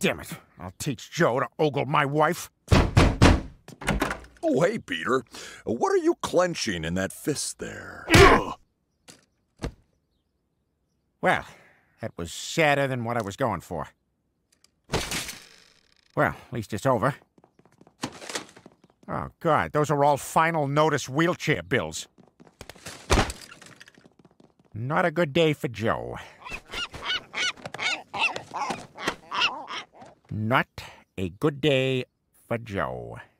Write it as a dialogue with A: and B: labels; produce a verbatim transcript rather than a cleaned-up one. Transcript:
A: Damn it. I'll teach Joe to ogle my wife.
B: Oh, hey, Peter. What are you clenching in that fist there?
A: Well, that was sadder than what I was going for. Well, at least it's over. Oh, God, those are all final notice wheelchair bills. Not a good day for Joe. Not a good day for Joe.